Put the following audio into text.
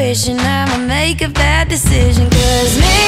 desperation, I'ma make a bad decision. 'Cause maybe